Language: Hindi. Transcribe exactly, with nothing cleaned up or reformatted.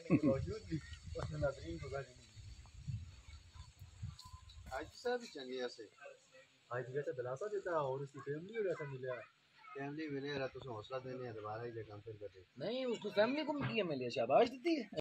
देने के बावजूद भी उसने नाज़रीन को गाली नहीं दी। आज साहब भी चंगे ऐसे आज जैसे दिलासा देता और उसकी फैमिली को ऐसा मिला फैमिली मिले रहा तो हौसला देने दोबारा ही जगह फिर बैठे नहीं उसको फैमिली को भी किया मिले शाबाश दी